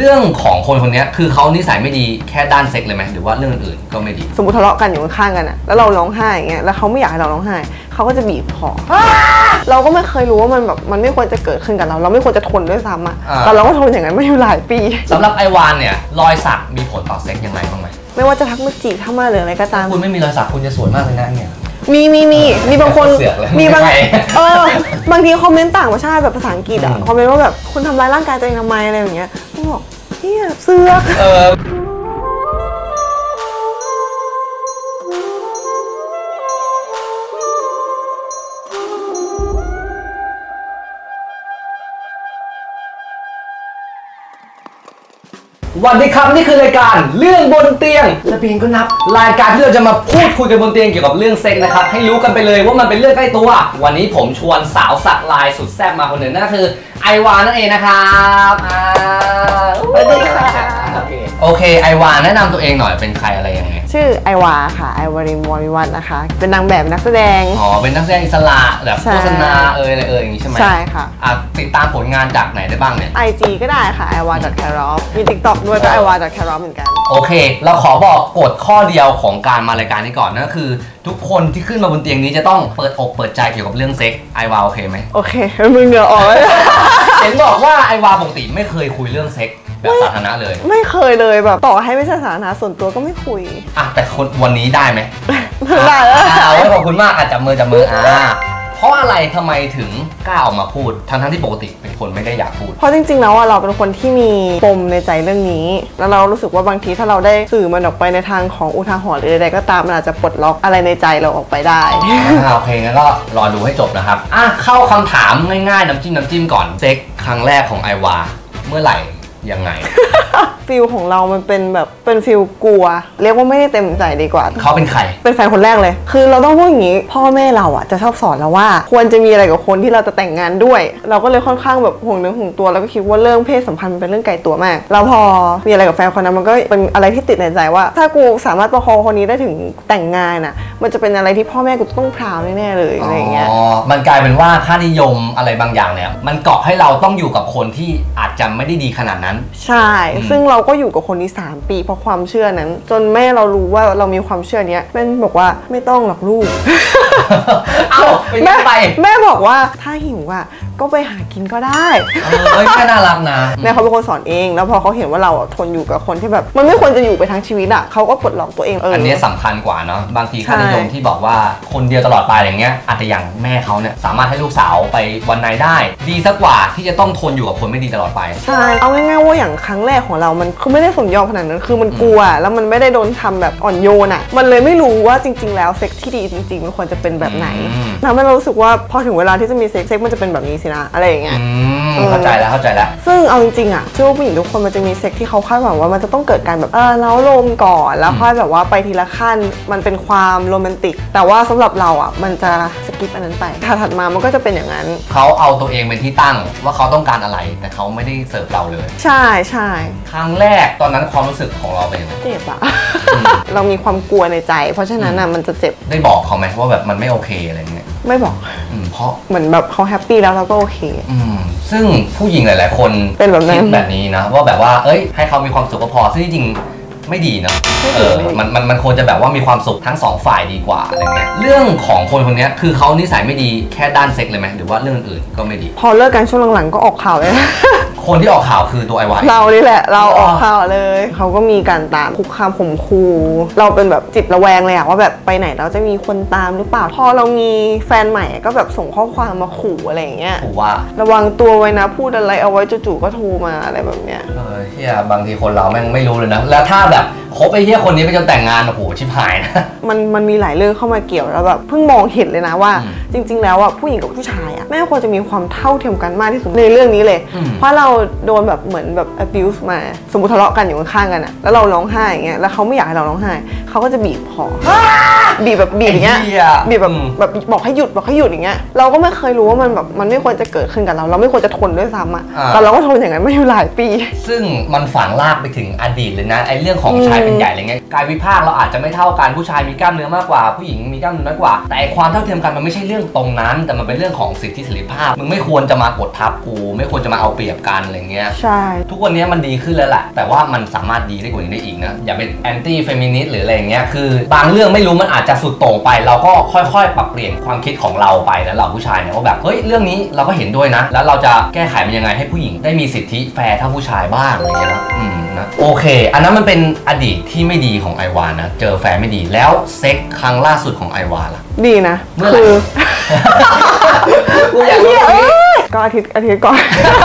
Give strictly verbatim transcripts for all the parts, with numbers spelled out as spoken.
รื่องของคนคนนี้คือเขานิสัยไม่ดีแค่ด้านเซ็กเลยไหมหรือว่าเรื่องอื่นก็ไม่ดีสมมติทะเลาะกันอยู่ข้างๆกันอะแล้วเราร้องไห้อย่างเงี้ยแล้วเขาไม่อยากให้เราร้องไห้เขาก็จะบีบคอเราก็ไม่เคยรู้ว่ามันแบบมันไม่ควรจะเกิดขึ้นกับเราเราไม่ควรจะทนด้วยซ้ำอะแต่เราก็ทนอย่างนั้นมาอยู่หลายปีสำหรับไอวานเนี่ยรอยสักมีผลต่อเซ็กยังไงบ้างไหมไม่ว่าจะทักมาจีบถ้ามาหรืออะไรก็ตามคุณไม่มีรอยสักคุณจะสวยมากเลยนะเนี่ยมีมีมีมีบางคนมีบางเออบางทีคอมเมนต์ต่างประเทศแบบภาษาอังกฤษอ่ะคอมเมนต์ว่าแบบคุณทำร้ายร่างกายตัวเองทำไมอะไรอย่างเงี้ยผมบอกเฮียเสือกวันนี้ครับนี่คือรายการเรื่องบนเตียงและเพียงก็นับรายการที่เราจะมาพูดคุยกันบนเตียงเกี่ยวกับเรื่องเซ็กนะครับให้รู้กันไปเลยว่ามันเป็นเรื่องใกล้ตัววันนี้ผมชวนสาวสักลายสุดแซ่บมาคนหนึ่งนั่นก็คือไอวานนั่นเองนะครับสวัสดีค่ะโอเคไอวานแนะนำตัวเองหน่อยเป็นใครอะไรยังไงชื่อไอวาค่ะไอวารินวริวัฒน์นะคะเป็นนางแบบนักแสดงอ๋อเป็นนักแสดงอิสระแบบโฆษณาเอ่ยอะไรเอ่ยอย่างนี้ใช่ไหมใช่ค่ะอ่ะติดตามผลงานจากไหนได้บ้างเนี่ยไอ จี ก็ได้ค่ะ ไอวา แครอล มี ติ๊กต็อก ด้วยก็ ไอวา แครอล เหมือนกันโอเคเราขอบอกกฎข้อเดียวของการมารายการนี้ก่อนนั่นก็คือทุกคนที่ขึ้นมาบนเตียงนี้จะต้องเปิดอกเปิดใจเกี่ยวกับเรื่องเซ็กไอวาโอเคไหมโอเคมึงเหงื่อออกเลยเห็นบอกว่าไอวาปกติไม่เคยคุยเรื่องเซ็กแบบสาธารณะเลยไม่เคยเลยแบบต่อให้ไม่ใช่สาธารณะส่วนตัวก็ไม่คุยอ่ะแต่คนวันนี้ได้ไหมได้แล้วขอบคุณมากอาจจะมือจับมืออ่าเพราะอะไรทำไมถึงกล้าออกมาพูดทั้งทั้งที่ปกติเป็นคนไม่ได้อยากพูดเพราะจริงๆแล้วเราเป็นคนที่มีปมในใจเรื่องนี้แล้วเรารู้สึกว่าบางทีถ้าเราได้สื่อมันออกไปในทางของอุทาหรณ์หรือใดๆก็ตามมันอาจจะปลดล็อกอะไรในใจเราออกไปได้โอเคงั้นก็รอดูให้จบนะครับอ่ะเข้าคำถามง่ายๆน้ำจิ้มน้ำจิ้มก่อนเซ็กครั้งแรกของไอวาเมื่อไหร่ยังไงฟิลของเรามันเป็นแบบเป็นฟิลกลัวเรียกว่าไม่ได้เต็มใจดีกว่าเขาเป็นใครเป็นแฟนคนแรกเลยคือเราต้องพูดอย่างนี้พ่อแม่เราอ่ะจะชอบสอนเราว่าควรจะมีอะไรกับคนที่เราจะแต่งงานด้วยเราก็เลยค่อนข้างแบบห่วงเนื้อห่วงตัวแล้วก็คิดว่าเรื่องเพศสัมพันธ์เป็นเรื่องไกลตัวมากแล้วพอมีอะไรกับแฟนคนนั้นมันก็เป็นอะไรที่ติดในใจว่าถ้ากูสามารถประคองคนนี้ได้ถึงแต่งงานอ่ะมันจะเป็นอะไรที่พ่อแม่กูต้องพราวแน่ๆเลยอะไรอย่างเงี้ยอ๋อมันกลายเป็นว่าค่านิยมอะไรบางอย่างเนี่ยมันเกาะให้เราต้องอยู่กับคนที่อาจจะไม่ได้ดีขนาดนั้นใช่ซึ่งเราก็อยู่กับคนนี้สามปีเพราะความเชื่อนั้นจนแม่เรารู้ว่าเรามีความเชื่อนี้แม่บอกว่าไม่ต้องหรอกลูกเอ้าแม่ไปแม่บอกว่าถ้าหิวอ่ะก็ไปหากินก็ได้เออแม่น่ารักนะแม่เขาเป็นคนสอนเองแล้วพอเขาเห็นว่าเราทนอยู่กับคนที่แบบมันไม่ควรจะอยู่ไปทั้งชีวิตอ่ะเขาก็ปลดล็อกตัวเองเอออันนี้สำคัญกว่าเนาะบางทีค่านิยมที่บอกว่าคนเดียวตลอดไปอย่างเงี้ยอาจจะอย่างแม่เขาเนี่ยสามารถให้ลูกสาวไปวันไหนได้ดีสักกว่าที่จะต้องทนอยู่กับคนไม่ดีตลอดไปใช่เอาง่ายๆว่าอย่างครั้งแรกของเรามันคือไม่ได้สมยอมขนาดนั้นคือมันกลัวแล้วมันไม่ได้โดนทำแบบอ่อนโยนอ่ะมันเลยไม่รู้ว่าจริงๆแล้วเซ็กที่ดีจริงๆมันควรจะเป็นแบบไหนทำให้เรารู้สึกว่าพอถึงเวลาที่จะมีเซ็กเซ็กมันจะเป็นแบบนี้สินะอะไรอย่างเงี้ยเข้าใจแล้วเข้าใจแล้วซึ่งเอาจริงๆอ่ะเชื่อว่าผู้หญิงทุกคนมันจะมีเซ็กที่เขาคาดหวังว่ามันจะต้องเกิดการแบบเออเล้าลมก่อนแล้วค่อยแบบว่าไปทีละขั้นมันเป็นความโรแมนติกแต่ว่าสำหรับเราอ่ะมันจะสกิปอันนั้นไปถัดมามันก็จะเป็นอย่างนั้นเขาเอาตัวเองเป็นที่ตั้งว่าเขาต้องการอะไรแต่เขาไม่ได้เสิร์ฟเราเลยใช่ใช่ครั้งแรกตอนนั้นความรู้สึกของเราเป็นยังไงเจ็บอะเรามีความกลัวในใจเพราะฉะนั้นอ่ะมันจะเจ็บได้บอกเขาไหมว่าแบบมันไม่โอเคอะไรเงี้ยไม่บอกเพราะเหมือนแบบเขาแฮปปี้แล้วเราก็โอเคซึ่งผู้หญิงหลายๆคนเป็นแบบนั้นคิดแบบนี้นะว่าแบบว่าเอ้ยให้เขามีความสุขก็พอซึ่งจริงไม่ดีเนาะเออมันมันมันควรจะแบบว่ามีความสุขทั้งสองฝ่ายดีกว่าอะไรเงี้ยเรื่องของคนคนนี้คือเขานิสัยไม่ดีแค่ด้านเซ็กเลยไหมหรือว่าเรื่องอื่นก็ไม่ดีพอเลิกกันช่วงหลังๆก็ออกข่าวเลยคนที่ออกข่าวคือตัวไอวายเรานี่แหละเราออกข่าวเลยเขาก็มีการตามคุกคามข่มขู่เราเป็นแบบจิตระแวงเลยอะว่าแบบไปไหนเราจะมีคนตามหรือเปล่าพอเรามีแฟนใหม่ก็แบบส่งข้อความมาขู่อะไรอย่างเงี้ยขู่ว่าระวังตัวไว้นะพูดอะไรเอาไว้จู่ๆก็โทรมาอะไรแบบเนี้ยเออเฮียบางทีคนเราแม่งไม่รู้เลยนะแล้วถ้าแบบคบไอ้เหี้ยคนนี้ไปจนแต่งงานโอ้โหชิบหายนะมันมันมีหลายเรื่องเข้ามาเกี่ยวแล้วแบบเพิ่งมองเห็นเลยนะว่าจริงๆแล้วอ่ะผู้หญิงกับผู้ชายอ่ะแม่ควรจะมีความเท่าเทียมกันมากที่สุดในเรื่องนี้เลยเพราะเราโดนแบบเหมือนแบบ abuse มาสมมติทะเลาะกันอยู่ข้างๆกันอ่ะแล้วเราร้องไห้อย่างเงี้ยแล้วเขาไม่อยากให้เราร้องไห้เขาก็จะบีบคอบีบแบบบีบอย่างเงี้ยบีบแบบแบบบอกให้หยุดบอกให้หยุดอย่างเงี้ยเราก็ไม่เคยรู้ว่ามันแบบมันไม่ควรจะเกิดขึ้นกับเราเราไม่ควรจะทนด้วยซ้ำอ่ะแต่เราก็ทนอย่างนั้นมาอยู่หลายปีซึ่งมันฝังลากไปถึงอดีตเลยนะไอ้เรื่องของชายเป็นใหญ่อะไรเงี้ยกายวิภาคเราอาจจะไม่เท่ากันผู้ชายมีกล้ามเนื้อมากกว่าผู้หญิงมีกล้ามเนื้อน้อยกว่าแต่ความเท่าเทียมกันมันไม่ใช่เรื่องตรงนั้นแต่มันเป็นเรื่องของสิทธิเสรีภาพมึงไม่ควรจะมากดทับกูไม่ควรจะมาเอาเปรียบกันอะไรเงี้ยใช่ทุกวันนี้มันดีขึ้นแล้วแหละแต่ว่ามันสามารถดีได้กว่านี้ได้อีกนะอย่าเป็นแอนตี้เฟมินิสต์หรืออะไรเงี้ยคือบางเรื่องไม่รู้มันอาจจะสุดโต่งไปเราก็ค่อยๆปรับเปลี่ยนความคิดของเราไปแล้วเราผู้ชายเนี่ยว่าแบบเฮ้ยเรื่องนี้เราก็เห็นด้วยนะแล้วเราจะแก้ไขมันยังไงให้ผู้หญิงได้มีสิทธิแฟร์เท่าผู้ชายบ้างอะไรเงี้ยนะอืมนะโอเคอันนั้นมันเป็นอดีตที่ไม่ดีของไอวานะเจอแฟนไม่ดีแล้วเซ็กครั้งล่าสุดของไอวาล่ะดีนะเมื่อไหร่กูอยากรู้ก็อาทิตย์อาทิตย์ก่อน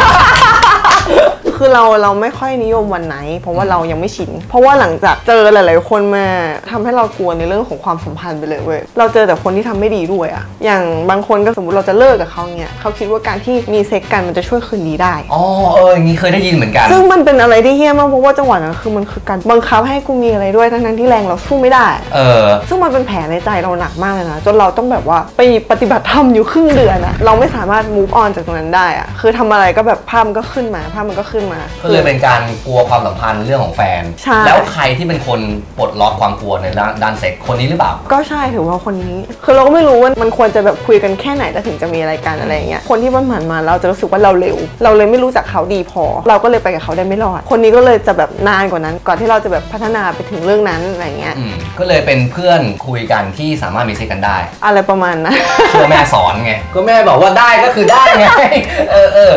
คือเราเราไม่ค่อยนิยมวันไหนเพราะว่าเรายังไม่ชินเพราะว่าหลังจากเจอหลายๆคนมาทำให้เรากลัวในเรื่องของความสัมพันธ์ไปเลยเว้ยเราเจอแต่คนที่ทำไม่ดีด้วยอะอย่างบางคนก็สมมติเราจะเลิกกับเขาเนี่ยเขาคิดว่าการที่มีเซ็กกันมันจะช่วยคืนดีได้อ๋อเอออย่างนี้เคยได้ยินเหมือนกันซึ่งมันเป็นอะไรที่เฮี้ยมากเพราะว่าจังหวะนั้นคือมันคือการบังคับให้กูมีอะไรด้วยทั้งๆที่แรงเราสู้ไม่ได้เออซึ่งมันเป็นแผลในใจเราหนักมากเลยนะจนเราต้องแบบว่าไปปฏิบัติธรรมอยู่ครึ่งเดือนอะเราไม่สามารถ move on จากตรงนั้นได้อะคือทำอะไรก็แบบภาพมันก็ขึ้นมาภาพมันก็ขึ้นมาก็เลยเป็นการกลัวความสัมพันธ์เรื่องของแฟนแล้วใครที่เป็นคนปลดล็อกความกลัวในด้านเซ็กคนนี้หรือเปล่าก็ใช่ถือว่าคนนี้คือเราก็ไม่รู้ว่ามันควรจะแบบคุยกันแค่ไหนแล้วถึงจะมีอะไรกันอะไรเงี้ยคนที่มันผ่านมาเราจะรู้สึกว่าเราเร็วเราเลยไม่รู้จักเขาดีพอเราก็เลยไปกับเขาได้ไม่รอดคนนี้ก็เลยจะแบบนานกว่านั้นก่อนที่เราจะแบบพัฒนาไปถึงเรื่องนั้นอะไรเงี้ยก็เลยเป็นเพื่อนคุยกันที่สามารถมีเซ็กกันได้อะไรประมาณนั้นเชื่อแม่สอนไงก็แม่บอกว่าได้ก็คือได้ไงเออเออ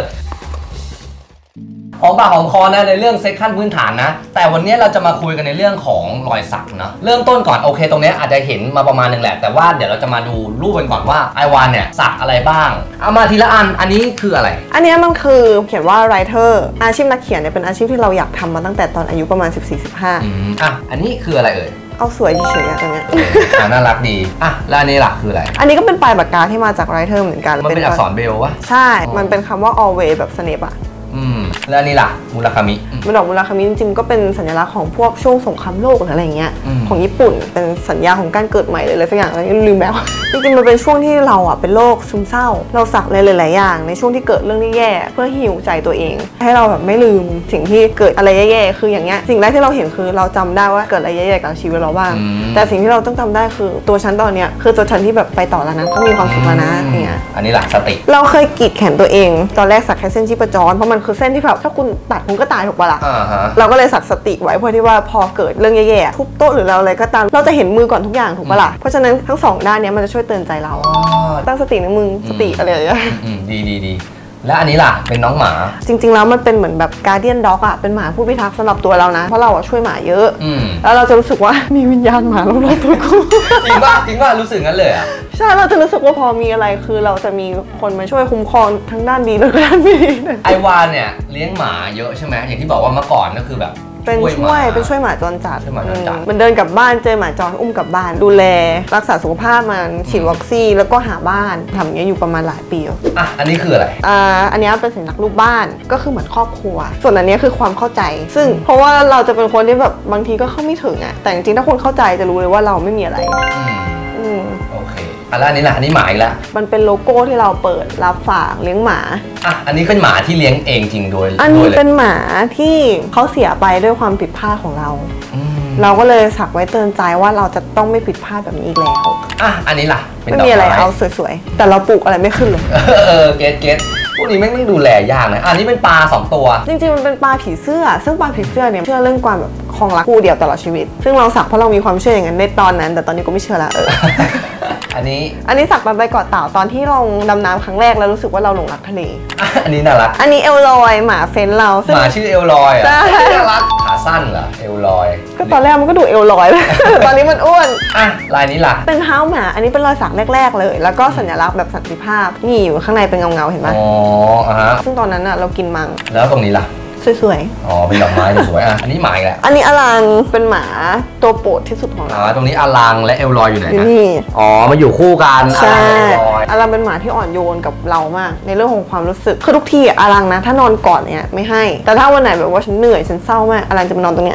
หอมปากหอมคอนะในเรื่องเซ็กขั้นพื้นฐานนะแต่วันนี้เราจะมาคุยกันในเรื่องของรอยสักนะเริ่มต้นก่อนโอเคตรงนี้อาจจะเห็นมาประมาณนึงแหละแต่ว่าเดี๋ยวเราจะมาดูรูปกันก่อนว่าไอวานเนี่ยสักอะไรบ้างเอามาทีละอันอันนี้คืออะไรอันนี้มันคือเขียนว่า writer อาชีพนักเขียนเนี่ยเป็นอาชีพที่เราอยากทำมาตั้งแต่ตอนอายุประมาณ สิบสี่สิบห้าอืมอ่ะอันนี้คืออะไรเอ่ยเอาสวยเฉยๆตรงเนี้ยอ่าน่ารักดีอ่ะแล้วอันนี้หลักคืออะไรอันนี้ก็เป็นปลายปากกาที่มาจาก writer เหมือนกันมันเป็นอักษรเบลวะใช่มันเป็นคำว่า always แบบสเนปอะอืมแล้วอันนี้ล่ะมูราคามิมันดอกมูราคามิจริงๆก็เป็นสัญลักษณ์ของพวกช่วงสงครามโลกหรืออะไรเงี้ยของญี่ปุ่นเป็นสัญญาของการเกิดใหม่เลยอะไรสักอย่างอะไรลืมแล้วจริงๆมันเป็นช่วงที่เราอ่ะเป็นโรคซึมเศร้าเราสักหลายๆอย่างในช่วงที่เกิดเรื่องที่แย่เพื่อฮีลใจตัวเองให้เราแบบไม่ลืมสิ่งที่เกิดอะไรแย่ๆคืออย่างเงี้ยสิ่งแรกที่เราเห็นคือเราจำได้ว่าเกิดอะไรแย่ๆกับชีวิตเราบ้างแต่สิ่งที่เราต้องจำได้คือตัวฉันตอนเนี้ยคือตัวฉันที่แบบไปต่อแล้วนะก็มีความสุขแล้วนะเนี่ยอันนี้หลักสติเราเคยกรีดแขนตัวเองตอนแรกสักแค่เส้นชีพจรเพราะมันคือเส้นที่แบบถ้าคุณตัดคุณก็ตายถูกปะล่ะเราก็เลยสักสติไว้เพื่อที่ว่าพอเกิดเรื่องแย่ๆทุบโต๊ะหรือเราอะไรก็ตามเราจะเห็นมือก่อนทุกอย่างถูกปะล่ะเพราะฉะนั้นทั้งสองด้านนี้มันจะช่วยเตือนใจเราตั้งสติในมือสติอะไรอย่างเงี้ยดีดีดีและอันนี้ล่ะเป็นน้องหมาจริงๆแล้วมันเป็นเหมือนแบบการ์เดียนด็อกอะเป็นหมาผู้พิทักษ์สำหรับตัวเรานะเพราะเราอะช่วยหมาเยอะแล้วเราจะรู้สึกว่ามีวิญญาณหมารอบๆตัวกูจริงป่ะจริงป่ะรู้สึกงั้นเลยอะใช่เราจะรู้สึกว่าพอมีอะไรคือเราจะมีคนมาช่วยคุ้มครองทั้งด้านดีและด้านไม่ดีไอวานเนี่ยเลี้ยงหมาเยอะใช่ไหมอย่างที่บอกว่าเมื่อก่อนก็คือแบบเป็นช่วยเป็นช่วยหมาจรจัดมันเดินกลับบ้านเจอหมาจรอุ้มกลับบ้านดูแลรักษาสุขภาพมันฉีดวัคซีนแล้วก็หาบ้านทำอย่างนี้อยู่ประมาณหลายปีอ่ะอันนี้คืออะไรอ่าอันนี้เป็นสัญลักษณ์รูปบ้านก็คือเหมือนครอบครัวส่วนอันนี้คือความเข้าใจซึ่งเพราะว่าเราจะเป็นคนที่แบบบางทีก็เข้าไม่ถึงอ่ะแต่จริงๆถ้าคนเข้าใจจะรู้เลยว่าเราไม่มีอะไรอืมโอเคอันนี้แหละอันนี้หมาอีกแล้วมันเป็นโลโก้ที่เราเปิดรับฝากเลี้ยงหมาอ่ะอันนี้เป็นหมาที่เลี้ยงเองจริงโดยอันนี้เป็นหมาที่เขาเสียไปด้วยความผิดพลาดของเราเราก็เลยสักไว้เตือนใจว่าเราจะต้องไม่ผิดพลาดแบบนี้อีกแล้วอ่ะอันนี้ล่ะไม่มีอะไรเอาสวยๆแต่เราปลูกอะไรไม่ขึ้นเลยเออเกตเกตพวกนี้ไม่ต้องดูแลยากนะอันนี้เป็นปลาสองตัวจริงๆมันเป็นปลาผีเสื้อซึ่งปลาผีเสื้อเนี่ยเชื่อเรื่องความแบบครองรักคู่เดียวตลอดชีวิตซึ่งเราสักเพราะเรามีความเชื่ออย่างนั้นในตอนนั้นแต่ตอนนี้ก็ไม่เชื่อละเอออันนี้อันนี้สักตอนไปเกาะเต่าตอนที่ลงดำน้ำครั้งแรกแล้วรู้สึกว่าเราหลงรักทะเลอันนี้น่ารักอันนี้เอลลอยหมาเฟ้นเราหมาชื่อเอลลอยอ่ะน่ารักขาสั้นเหรอเอลลอยก็ตอนแรกมันก็ดูเอลลอยตอนนี้มันอ้วนอ่ะลายนี้ล่ะเป็นเท้าหมาอันนี้เป็นรอยสักแรกๆเลยแล้วก็สัญลักษณ์แบบสันติภาพนี่อยู่ข้างในเป็นเงาๆเห็นไหมอ๋ออ่ะฮะซึ่งตอนนั้นอ่ะเรากินมังแล้วตรงนี้ล่ะสวยๆอ๋อเป็นดอกไม้สวยอ่ะอันนี้หมาอีกแล้วอันนี้อลังเป็นหมาตัวโปรดที่สุดของเราอ๋อตรงนี้อลังและเอลลอยอยู่ไหนนะอ๋อมาอยู่คู่กันใช่อลังเป็นหมาที่อ่อนโยนกับเรามากในเรื่องของความรู้สึกคือทุกทีอลังนะถ้านอนกอดเนี่ยไม่ให้แต่ถ้าวันไหนแบบว่าฉันเหนื่อยฉันเศร้ามากอลังจะมานอนตรงเนี้ย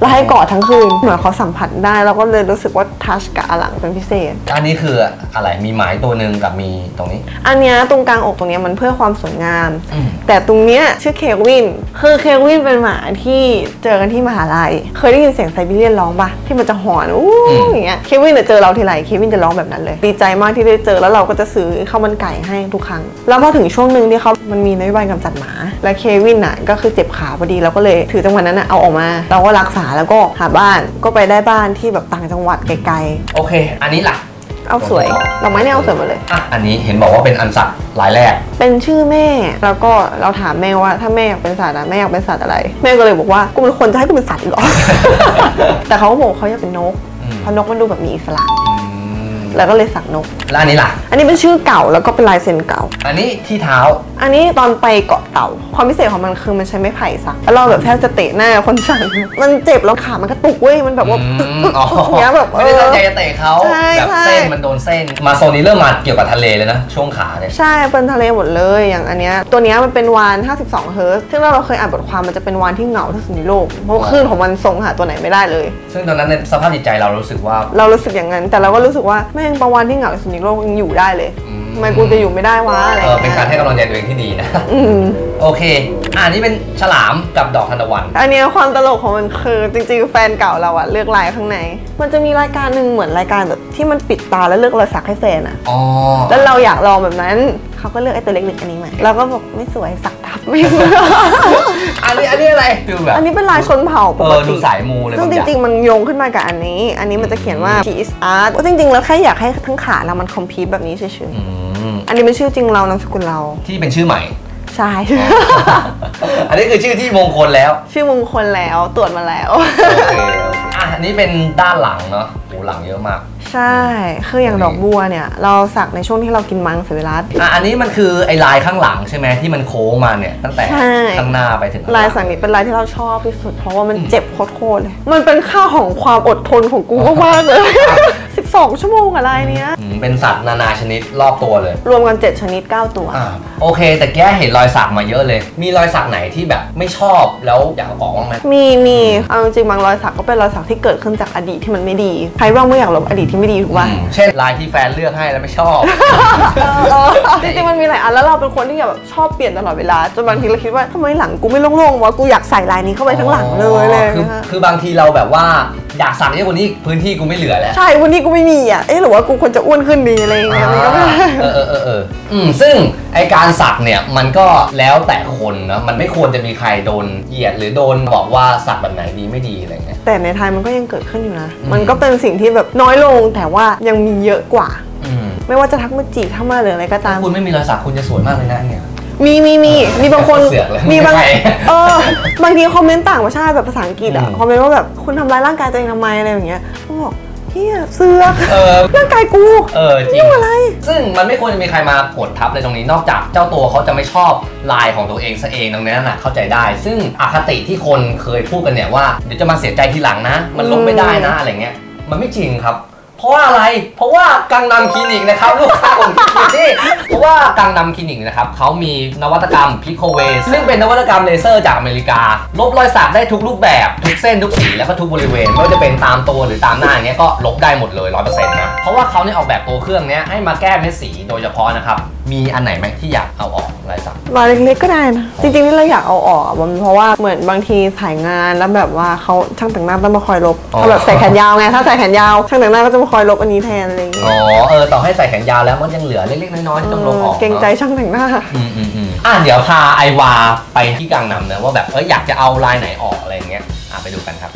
แล้วให้กอดทั้งคืนเหมือนเขาสัมผัสได้แล้วก็เลยรู้สึกว่าทัชกับอลังเป็นพิเศษอันนี้คืออะไรมีหมายตัวหนึ่งกับมีตรงนี้อันเนี้ยตรงกลางอกตรงเนี้ยมันเพื่อความสวยงามแต่ตรงเนี้ยชื่อเควินคือเควินเป็นหมาที่เจอกันที่มหาลัยเคยได้ยินเสียงไซบีเรียนร้องปะที่มันจะหอนอู้อย่างเงี้ยเควินเนี่ยเจอเราทีไรเควินจะร้องแบบนั้นเลยดีใจมากที่ได้เจอแล้วเราก็จะซื้อข้าวมันไก่ให้ทุกครั้งแล้วพอถึงช่วงหนึ่งที่เขามันมีนโยบายกำจัดหมาและเควินน่ะก็คือเจ็บขาพอดีเราก็เลยถือจังหวะนั้นน่ะเอาออกมาเราก็รักษาแล้วก็หาบ้านก็ไปได้บ้านที่แบบต่างจังหวัดไกลๆโอเคอันนี้ล่ะเอาสวยเราไม่ได้เอาสวยมาเลยอ่ะอันนี้เห็นบอกว่าเป็นอันสัตว์รายแรกเป็นชื่อแม่แล้วก็เราถามแม่ว่าถ้าแม่อยากเป็นสัตว์อะแม่อยากเป็นสัตว์อะไรแม่ก็เลยบอกว่ากูเป็นคนจะให้กูเป็นสัตว์อีกหรอ แต่เขาก็บอกเขาอยากเป็นนกเพราะนกมันดูแบบมีอิสระแล้วก็เลยสักนกแล้วอันนี้ล่ะอันนี้เป็นชื่อเก่าแล้วก็เป็นลายเซ็นเก่าอันนี้ที่เท้าอันนี้ตอนไปเกาะเต่าความพิเศษของมันคือมันใช้ไม้ไผ่สักแล้วเราแบบแทบจะเตะหน้าคนสั่งมันเจ็บแล้วขามันกระตุกเว้ยมันแบบว่าอย่างเงี้ยแบบไม่ได้ตั้งใจจะเตะเขาแบบเส้นมันโดนเส้นมาโซนนี้เริ่มมาเกี่ยวกับทะเลเลยนะช่วงขาเนี่ยใช่เป็นทะเลหมดเลยอย่างอันเนี้ยตัวเนี้ยมันเป็นวานห้าสิบสองเฮิร์ตซ์ซึ่งเราเคยอ่านบทความมันจะเป็นวานที่เหงาที่สุดในโลกเพราะคลื่นของมันส่งหาตัวไหนไม่ได้เลยซึ่งตอนนั้นในสภาพจิตใจเรารู้สึกว่าเรารู้สึกอย่างนั้นแต่เราก็รู้สึกว่าแม่งประวานที่เหงาที่สุดในโลกยังอยู่ได้เลยทำไมกูจะอยู่ไม่ได้วะอะไรเออเป็นการให้กำลังใจตัวเองที่ดีนะโอเคอ่านี่เป็นฉลามกับดอกทานตะวันอันนี้ความตลกของมันคือจริงๆแฟนเก่าเราอะเลือกลายข้างในมันจะมีรายการหนึ่งเหมือนรายการแบบที่มันปิดตาแล้วเลือกรอยสักให้แฟนอะอ๋อแล้วเราอยากลองแบบนั้นเขาก็เลือกไอ้ตัวเล็กๆอันนี้มาเราก็บอกไม่สวยสักทับไม่อันนี้อันนี้อะไรคือแบบอันนี้เป็นลายชนเผ่าปกติดูสายมูเลยซึ่งจริงๆมันโยงขึ้นมากับอันนี้อันนี้มันจะเขียนว่า peace art จริงๆแล้วแค่อยากให้ทั้งขาเรามันคอมพลีทแบบนี้เฉยๆอันนี้เป็นชื่อจริงเรานามสกุลเราที่เป็นชื่อใหม่ใช่อันนี้คือชื่อที่มงคลแล้วชื่อมงคลแล้วตรวจมาแล้วโอเคอ่ะอันนี้เป็นด้านหลังเนาะโหหลังเยอะมากใช่คืออย่างดอกบัวเนี่ยเราสักในช่วงที่เรากินมังสวิรัติอ่ะอันนี้มันคือไอ้ลายข้างหลังใช่ไหมที่มันโค้งมาเนี่ยตั้งแต่ข้างหน้าไปถึงลายสักนี้เป็นลายที่เราชอบที่สุดเพราะว่ามันเจ็บโคตรเลยมันเป็นค่าของความอดทนของกูมากๆเลยสิบสองชั่วโมงอะไรเนี้ยเป็นสัตว์นานาชนิดรอบตัวเลยรวมกันเจ็ดชนิดเก้าตัวอ่าโอเคแต่แกเห็นรอยสักมาเยอะเลยมีรอยสักไหนที่แบบไม่ชอบแล้วอยากเอาออกบ้างไหมมีมีเอาจริงบางรอยสักก็เป็นรอยสักที่เกิดขึ้นจากอดีตที่มันไม่ดีใครบ้างไม่อยากลบอดีตที่ไม่ดีถูกป่ะเช่นลายที่แฟนเลือกให้แล้วไม่ชอบจริงๆมันมีหลายอันแล้วเราเป็นคนที่แบบชอบเปลี่ยนตลอดเวลาจนบางทีเราคิดว่าทำไมหลังกูไม่โล่งๆวะกูอยากใส่ลายนี้เข้าไปทั้งหลังเลยเลยคือคือบางทีเราแบบว่าอยากสักเยอะกว่านี้พื้นที่กูไม่เหลือแล้วใช่วันนี้กูไม่มีอ่ะเอ๊ะหรือว่ากูควรจะอ้วนขึ้นดีอะไรอย่างเงี้ยเออเออเออเอออืมซึ่งไอการสักเนี่ยมันก็แล้วแต่คนนะมันไม่ควรจะมีใครโดนเหยียดหรือโดนบอกว่าสักแบบไหนดีไม่ดีอะไรเงี้ยแต่ในไทยมันก็ยังเกิดขึ้นอยู่นะมันก็เป็นสิ่งที่แบบน้อยลงแต่ว่ายังมีเยอะกว่าไม่ว่าจะทักมาจีบทักมาหรืออะไรก็ตามคุณไม่มีรอยสักคุณจะสวยมากเลยนะเนี่ยมีมีมีมีบางคนมีบางเออบางทีคอมเมนต์ต่างประเทศแบบภาษาอังกฤษอ่ะคอมเมนต์ว่าแบบคุณทำร้ายร่างกายตัวเองทำไมอะไรอย่างเงี้ยเขาบอกเฮียเสือร่างกายกูเออจริงอะไรซึ่งมันไม่ควรจะมีใครมากดทับในตรงนี้นอกจากเจ้าตัวเขาจะไม่ชอบลายของตัวเองซะเองตรงนี้น่ะเข้าใจได้ซึ่งอคติที่คนเคยพูดกันเนี่ยว่าเดี๋ยวจะมาเสียใจทีหลังนะมันลบไม่ได้นะอะไรเงี้ยมันไม่จริงครับเพราะว่าอะไรเพราะว่ากังนัมคลินิกนะครับลูกค้าของพี่นี่เพราะว่ากังนัมคลินิกนะครับเขามีนวัตกรรมพิโคเวสซึ่งเป็นนวัตกรรมเลเซอร์จากอเมริกาลบรอยสักได้ทุกรูปแบบทุกเส้นทุกสีแล้วก็ทุกบริเวณไม่ว่าจะเป็นตามตัวหรือตามหน้าอย่างเงี้ยก็ลบได้หมดเลย ร้อยเปอร์เซ็นต์ นะเพราะว่าเขาเนี่ยออกแบบตัวเครื่องเนี้ยให้มาแก้เม็ดสีโดยเฉพาะนะครับมีอันไหนไหมที่อยากเอาออกรอยสักรอยเล็กๆก็ได้นะจริงๆที่เราอยากเอาออกมันเพราะว่าเหมือนบางทีถ่ายงานแล้วแบบว่าเขาช่างแต่งหน้าต้องมาคอยลบเขาแบบใส่แขนยาวไงถ้าใส่แขนยาวช่างแต่งหน้าก็จะมาคอยลบอันนี้แทนอะไรอย่างเงี้ยอ๋อเออต่อให้ใส่แขนยาวแล้วมันยังเหลือเล็กๆน้อยๆที่ต้องลบออกเกรงใจช่างแต่งหน้าอืมอืมอืมอ่ะเดี๋ยวพาไอวาไปที่กังนัมนะว่าแบบเอออยากจะเอาลายไหนออกอะไรเงี้ยอ่ะไปดูกันครับ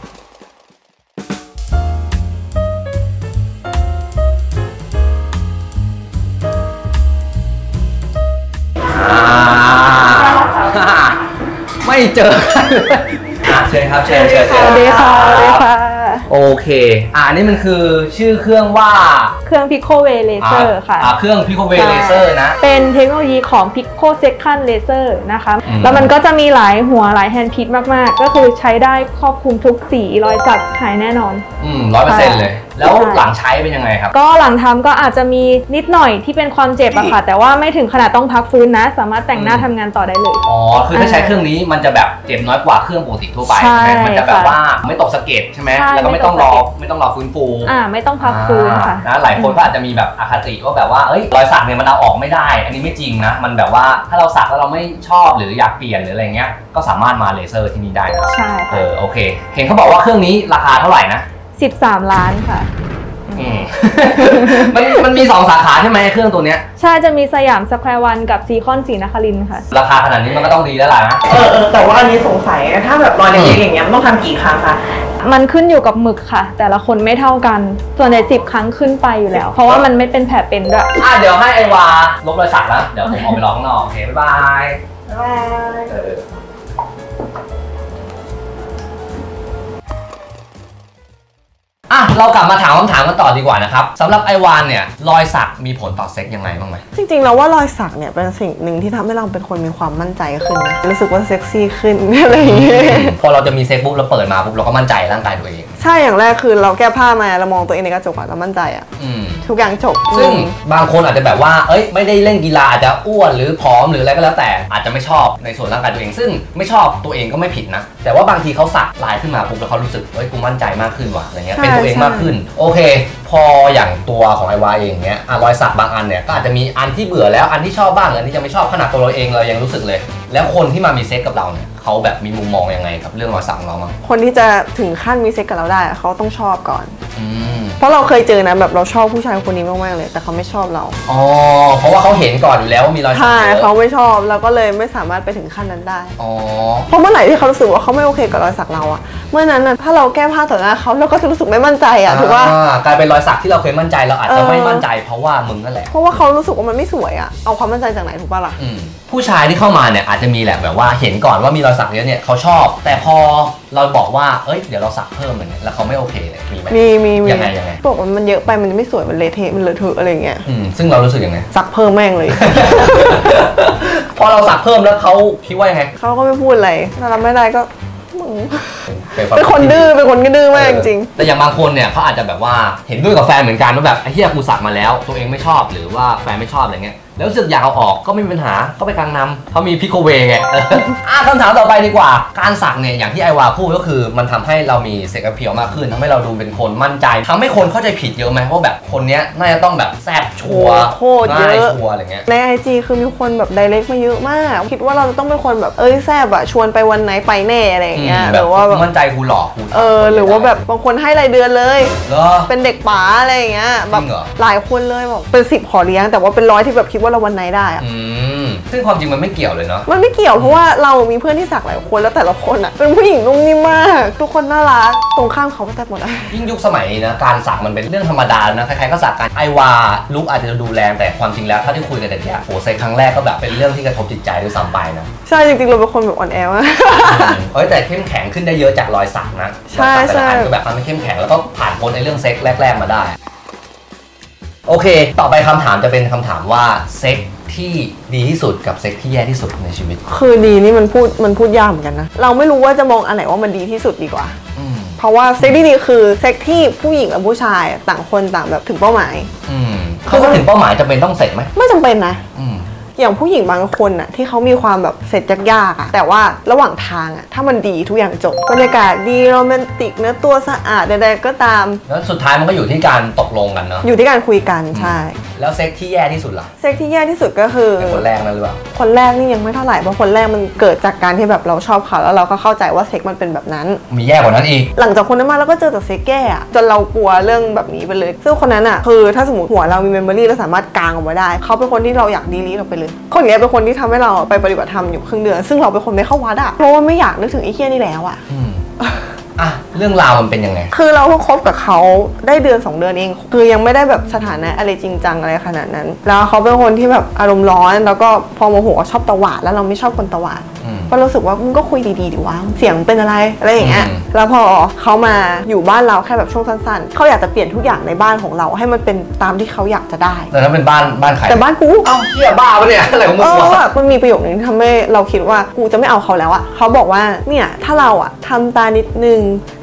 ไม่เจออ่ะเชิญครับเชิญเชิญสวัสดีค่ะสวัสดีค่ะโอเคอ่านี่มันคือชื่อเครื่องว่าเครื่อง Picoway Laser ค่ะอ่าเครื่อง Picoway Laser นะเป็นเทคโนโลยีของ Pico Second Laser นะคะแล้วมันก็จะมีหลายหัวหลายแฮนด์พิทมากๆก็คือใช้ได้ครอบคลุมทุกสีรอยสักหายแน่นอนอืมร้อยเปอร์เซ็นต์เลยแล้วหลังใช้เป็นยังไงครับก็หลังทำก็อาจจะมีนิดหน่อยที่เป็นความเจ็บอะค่ะแต่ว่าไม่ถึงขนาดต้องพักฟื้นนะสามารถแต่งหน้าทำงานต่อได้เลยอ๋อคือถ้าใช้เครื่องนี้มันจะแบบเจ็บน้อยกว่าเครื่องปกติทั่วไปใช่ไหมมันจะแบบว่าไม่ตกสะเก็ดใช่ไหมแล้วก็ไม่ต้องรอไม่ต้องรอฟื้นฟูอ่าไม่ต้องพักฟื้นค่ะนะหลายคนก็อาจจะมีแบบอคติว่าแบบว่าเอ้ยรอยสักเนี่ยมันเอาออกไม่ได้อันนี้ไม่จริงนะมันแบบว่าถ้าเราสักแล้วเราไม่ชอบหรืออยากเปลี่ยนหรืออะไรเงี้ยก็สามารถมาเลเซอร์ที่นี่ได้นะครับใช่เออโอเคเห็นเขาบอกว่าเครื่องนี้ราคาเท่าไหร่นะสิบสามล้านค่ะมันมันมีสองสาขาใช่ไหมเครื่องตัวเนี้ยใช่จะมีสยามสแควร์วันกับซีคอนศรีนครินทร์ค่ะราคาขนาดนี้มันก็ต้องดีแล้วล่ะนะเออเออแต่ว่าอันนี้สงสัยถ้าแบบรอยเล็กๆอย่างเงี้ยมันต้องทำกี่ครั้งคะมันขึ้นอยู่กับหมึกค่ะแต่ละคนไม่เท่ากันส่วนใหญ่สิบครั้งขึ้นไปอยู่แล้วเพราะว่ามันไม่เป็นแผลเป็นด้วยอ่ะเดี๋ยวให้ไอวาลบรอยสักแล้วเดี๋ยวผมออกไปร้องนอกโอเคบ๊ายบายบ๊ายบายอ่ะเรากลับมาถามคำถามกันต่อดีกว่านะครับสำหรับไอวานเนี่ยรอยสักมีผลต่อเซ็กยังไงบ้างไหมจริงๆแล้วว่ารอยสักเนี่ยเป็นสิ่งหนึ่งที่ทำให้เราเป็นคนมีความมั่นใจขึ้นนะรู้สึกว่าเซ็กซี่ขึ้นอะไรอย่างเงี้ยพอเราจะมีเซ็กปุ๊บเราเปิดมาปุ๊บเราก็มั่นใจร่างกายตัวเองใช่อย่างแรกคือเราแก้ผ้ามาเรามองตัวเองในกระจกอะเรามั่นใจอะทุกอย่างจบซึ่งบางคนอาจจะแบบว่าเอ้ยไม่ได้เล่นกีฬาอาจจะอ้วนหรือผอมหรืออะไรก็แล้วแต่อาจจะไม่ชอบในส่วนร่างกายตัวเองซึ่งไม่ชอบตัวเองก็ไม่ผิดนะแต่ว่าบางทีเขาสักลายขึ้นมาปุ๊บแล้วเขารู้สึกเฮ้ยกูมั่นใจมากขึ้นว่ะอะไรเงี้ยเป็นตัวเองมากขึ้นโอเคพออย่างตัวของไอวาเองเนี้ยรอยสักบางอันเนี่ยก็อาจจะมีอันที่เบื่อแล้วอันที่ชอบบ้างอันที่ยังไม่ชอบขนาดตัวเราเองเรายังรู้สึกเลยแล้วคนที่มามีเซ็กกับเราเนี่ยเขาแบบมีมุมมองยังไงกับเรื่องรอยสักของเราบ้างคนที่จะถึงขั้นมีเซ็กกับเราได้เขาต้องชอบก่อนเพราะเราเคยเจอนะแบบเราชอบผู้ชายคนนี้มากๆเลยแต่เขาไม่ชอบเราอ๋อเพราะว่าเขาเห็นก่อนอยู่แล้วว่ามีรอยสักใช่เขาไม่ชอบเราก็เลยไม่สามารถไปถึงขั้นนั้นได้อ๋อเพราะเมื่อไหร่ที่เขารู้สึกว่าเขาไม่โอเคกับรอยสักเราอะเมื่อนั้นน่ะถ้าเราแก้ผ้าต่อหน้าเขาเราก็จะรู้สึกไม่มั่นใจอะถูกป่ะกลายเป็นรอยสักที่เราเคยมั่นใจเราอาจจะไม่มั่นใจเพราะว่ามึงนั่นแหละเพราะว่าเขารู้สึกว่ามันไม่สวยอะเอาความมั่นใจจากไหนถูกป่ะล่ะผู้ชายที่เข้ามาเนี่ยอาจจะมีแหละแบบว่าเห็นก่อนว่ามีรอยสักเยอะเนี่ยเขาชอบแต่พอเราบอกว่าเอ้ยเดี๋ยวเราสักเพิ่มอะไรเงี้ยแล้วเขาไม่โอเคเลยมีไหมมีมียังไงยังไงบอกว่ามันเยอะไปมันจะไม่สวยมันเละเทะมันเลอะเทอะอะไรเงี้ยซึ่งเรารู้สึกยังไงสักเพิ่มแม่งเลยพอเราสักเพิ่มแล้วเขาคิดว่ายังไงเขาก็ไม่พูดอะไรถ้าเราไม่ได้ก็เป็นคนดื้อเป็นคนก็ดื้อมากจริงแต่อย่างบางคนเนี่ยเขาอาจจะแบบว่าเห็นด้วยกับแฟนเหมือนกันว่าแบบไอ้เหี้ยกูสักมาแล้วตัวเองไม่ชอบหรือว่าแฟนไม่ชอบอะไรเงี้ยแล้วรู้สึกอยากเอาออกก็ไม่มีปัญหาก็ไปกลางนำเพราะมีพิโคเวไงอ่ะคำถามต่อไปดีกว่าการสักเนี่ยอย่างที่ไอวาพูดก็คือมันทำให้เรามีเซ็กซ์เพียวมากขึ้นทำให้เราดูเป็นคนมั่นใจทำให้คนเข้าใจผิดเยอะไหมว่าแบบคนนี้น่าจะต้องแบบแซ่บชัวร์โคตรเยอะชัวร์อะไรเงี้ยในไอจีคือมีคนแบบไดเรกมาเยอะมากคิดว่าเราจะต้องเป็นคนแบบเอ้ยแซ่บอะชวนไปวันไหนไปแน่อะไรอย่างเงี้ยหรือว่ามั่นใจกูหลอกกูเออหรือว่าแบบบางคนให้รายเดือนเลยเป็นเด็กป๋าอะไรอย่างเงี้ยแบบหลายคนเลยบอกเป็นสิบขอเลี้ยงแต่ว่าเป็นร้อยที่แบบคิดว่าเราวันไหนได้ซึ่งความจริงมันไม่เกี่ยวเลยเนาะมันไม่เกี่ยวเพราะว่าเรามีเพื่อนที่สักหลายคนแล้วแต่ละคนอ่ะเป็นผู้หญิงนุ่มนิ่มมากทุกคนน่ารักตรงข้ามเขาก็แต่หมดอ่ะยิ่งยุคสมัยนี้นะการสักมันเป็นเรื่องธรรมดานะใครๆก็สักกันไอวาลุกอาจจะดูแรงแต่ความจริงแล้วถ้าที่คุยกันแต่เนี้ยโอ้เซ็กครั้งแรกก็แบบเป็นเรื่องที่กระทบจิตใจด้วยซ้ำไปนะใช่จริงๆเราเป็นคนแบบอ่อนแอมากเฮ้ยแต่เข้มแข็งขึ้นได้เยอะจากรอยสักนะใช่ใช่ก็แบบทำให้เข้มแข็งแล้วก็ผ่านพ้นในเรื่องเซ็กแรกๆมาได้โอเคต่อไปคำถามจะเป็นคำถามว่าเซ็กที่ดีที่สุดกับเซ็กที่แย่ที่สุดในชีวิตคือดีนี่มันพูดมันพูดยากเหมือนกันนะเราไม่รู้ว่าจะมองอันไหนว่ามันดีที่สุดดีกว่าเพราะว่าเซ็กที่ดีคือเซ็กที่ผู้หญิงและผู้ชายต่างคนต่างแบบถึงเป้าหมายเขาถึงเป้าหมายจะเป็นต้องเสร็จไหมไม่จำเป็นนะอย่างผู้หญิงบางคนน่ะที่เขามีความแบบเสร็จยากๆอ่ะแต่ว่าระหว่างทางอ่ะถ้ามันดีทุกอย่างจบบรรยากาศดีโรแมนติกเนื้อตัวสะอาดใดๆก็ตามแล้วสุดท้ายมันก็อยู่ที่การตกลงกันเนาะอยู่ที่การคุยกันใช่แล้วเซ็กที่แย่ที่สุดล่ะเซ็กที่แย่ที่สุดก็คือคนแรกนั่นหรือเปล่าคนแรกนี่ยังไม่เท่าไหร่เพราะคนแรกมันเกิดจากการที่แบบเราชอบเขาแล้วเราก็เข้าใจว่าเซ็กมันเป็นแบบนั้นมีแย่กว่านั้นอีกหลังจากคนนั้นมาเราก็เจอแต่เซ็กแย่จนเรากลัวเรื่องแบบนี้ไปเลยซึ่งคนนั้นอ่ะคือถ้าสมมติหัวเรามีเมมโมรี่เราสามารถกางออกมาได้เขาเป็นคนที่เราอยากดีลีทออกไปเลยคนนี้เป็นคนที่ทำให้เราไปปฏิบัติธรรมอยู่ครึ่งเดือนซึ่งเราเป็นคนไม่เข้าวัดอะเพราะว่าไม่อยากนึกถึงไอ้เหี้ยนี่แล้วอะอ่ะเรื่องราวมันเป็นยังไงคือเราเพิ่งคบกับเขาได้เดือนสองเดือนเองคือยังไม่ได้แบบสถานะอะไรจริงจังอะไรขนาดนั้นแล้วเขาเป็นคนที่แบบอารมณ์ร้อนแล้วก็พอโมโหชอบตวาดแล้วเราไม่ชอบคนตวาดก็รู้สึกว่ามึงก็คุยดีๆดิวะเสียงเป็นอะไรอะไรอย่างเงี้ยแล้วพอเขามาอยู่บ้านเราแค่แบบช่วงสั้นๆเขาอยากจะเปลี่ยนทุกอย่างในบ้านของเราให้มันเป็นตามที่เขาอยากจะได้แต่ถ้าเป็นบ้านบ้านใครแต่บ้านกูเอ้าเหี้ยบ้าปะเนี่ยอะไรของมึงวะมันมีประโยคนึงที่ทำให้เราคิดว่ากูจะไม่เอาเขาแล้วอะเขาบอกว่าเนี่ยถ้าเราอะทำตานิดนึง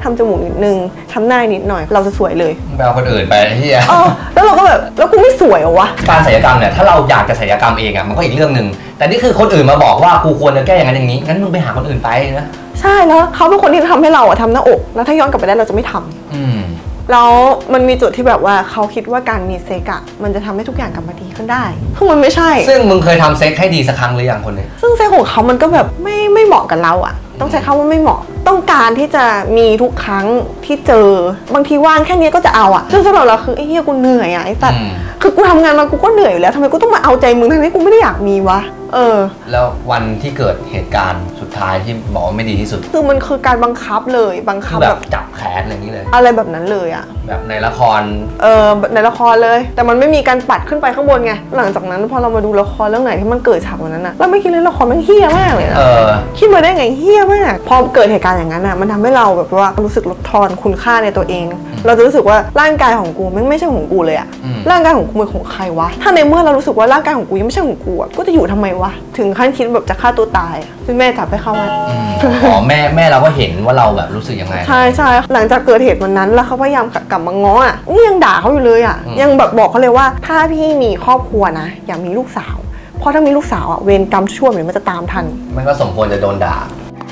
ทำจมูกนิดนึงทำหน้านิดหน่อยเราจะสวยเลยไปเอาคนอื่นไปเฮียเออแล้วเราก็แบบแล้วกูไม่สวยเหรอวะการศัลยกรรมเนี่ยถ้าเราอยากจะศัลยกรรมเองอ่ะมันก็อีกเรื่องหนึ่งแต่นี่คือคนอื่นมาบอกว่ากูควรจะแก้อย่างนั้นอย่างนี้งั้นมึงไปหาคนอื่นไปนะใช่แล้วเขาเป็นคนที่ทำให้เราอะทำหน้าอกแล้วถ้าย้อนกลับไปได้เราจะไม่ทำอืมแล้วมันมีจุดที่แบบว่าเขาคิดว่าการมีเซ็กอะมันจะทำให้ทุกอย่างกลับมาดีขึ้นได้คือมันไม่ใช่ซึ่งมึงเคยทำเซ็กให้ดีสักครั้งหรือยังคนนี้ซึ่งเซ็กของเขามันก็แบบไม่ไม่เหมาะกับเราอะต้องใช้คำว่าไม่เหมาะต้องการที่จะมีทุกครั้งที่เจอบางทีว่างแค่นี้ก็จะเอาอะซึ่งสำหรับเราคือไอ้เหี้ยกูเหนื่อยอะไอ้สัตว์คือกูทำงานมากูก็เหนื่อยอยู่แล้วทำไมกูต้องมาเอาใจมึงทั้งที่กูไม่ได้อยากมีวะเออแล้ววันที่เกิดเหตุการณ์สุดท้ายที่บอกว่าไม่ดีที่สุดคือมันคือการบังคับเลยบังคับแบบจับแขนอะไรอย่างนี้เลยอะไรแบบนั้นเลยอะแบบในละครเออในละครเลยแต่มันไม่มีการปัดขึ้นไปข้างบนไงหลังจากนั้นพอเรามาดูละครเรื่องไหนที่มันเกิดฉากวันนั้นอะเราไม่คิดเลยละครมันเฮี้ยมากเลยนะคิดมาได้ไงเฮี้ยมากพอเกิดเหตุการณ์อย่างนั้นอะมันทำให้เราแบบว่ารู้สึกลดทอนคุณค่าในตัวเองเราจะรู้สึกว่าร่างกายของกูมันไม่ใช่ของกูเลยอะร่างกายของกูเป็นของใครวะถ้าในเมื่อเรารู้สึกว่าร่างกายของกูยังไม่ใช่ของกูอะก็จะอยู่ทำไมวะถึงขั้นคิดแบบจะฆ่าตัวตายซึ่งแม่จับไปเข้าวัดอ๋อแม่แม่เราก็เห็นว่าเราแบบรู้สึกยังไงใช่ใช่หลังจากเกิดเหตุวันนั้นแล้วเขาพยายามกลับมาง้ออ่ะนี่ยังด่าเขาอยู่เลยอ่ะยังแบบบอกเขาเลยว่าถ้าพี่มีครอบครัวนะอย่ามีลูกสาวเพราะถ้ามีลูกสาวอ่ะเวรกรรมชั่วเหมือนมันจะตามทันมันก็สมควรจะโดนด่า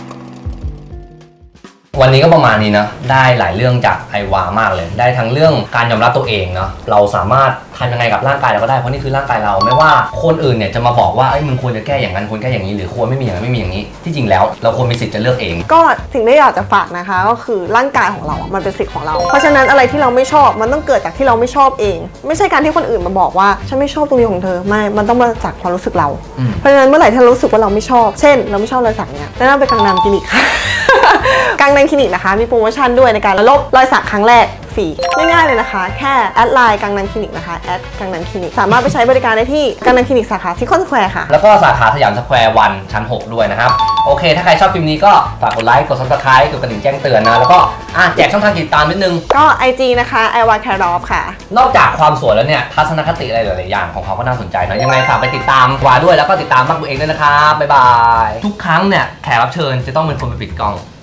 วันนี้ก็ประมาณนี้นะได้หลายเรื่องจากไอวามากเลยได้ทั้งเรื่องการยอมรับตัวเองเนาะเราสามารถทำยังไงกับร่างกายเราก็ได้เพราะนี่คือร่างกายเราไม่ว่าคนอื่นเนี่ยจะมาบอกว่าไอ้มึงควรจะแก้อย่างนั้นควรแก้อย่างนี้หรือควรไม่มีอย่างนั้นไม่มีอย่างนี้ที่จริงแล้วเราควรมีสิทธิ์จะเลือกเองก็สิ่งที่อยากจะฝากนะคะก็คือร่างกายของเราอ่ะมันเป็นสิทธิ์ของเราเพราะฉะนั้นอะไรที่เราไม่ชอบมันต้องเกิดจากที่เราไม่ชอบเองไม่ใช่การที่คนอื่นมาบอกว่าฉันไม่ชอบตรงนี้ของเธอไม่มันต้องมาจากความรู้สึกเราเพราะฉะนั้นเมื่อไหร่ที่เรารู้สึกว่าเราไม่ชอบเช่นเราไม่ชอบรอยสักเนี่ยแนะนำไปกังนำคลินิกค่ะกังนำคลินิกนะคะมีโปรโมชั่นด้วยในการลบรอยสักครั้งแรกฟรีง่ายๆเลยนะคะแค่แอดไลน์กังนันคลินิกนะคะแอดกังนันคลินิกสามารถไปใช้บริการได้ที่กังนันคลินิกสาขาซิคอนสแควร์ค่ะแล้วก็สาขาสยามสแควร์วันชั้นหกด้วยนะครับโอเคถ้าใครชอบคลิปนี้ก็ฝากกดไลค์กดซับสไครต์กดกระดิ่งแจ้งเตือนนะแล้วก็อ่ะแจกช่องทางติดตามนิดนึงก็ ไอ จี นะคะไอวาแครอฟค่ะนอกจากความสวยแล้วเนี่ยทัศนคติอะไรหลายๆอย่างของเขาก็น่าสนใจนะยังไงฝากไปติดตามวาด้วยแล้วก็ติดตามบ้างตัวเองด้วยนะครับบ๊ายบายทุกครั้งเนี่ยแขกรับเชิญจะต้องเป็นคนไปปิดกล้อง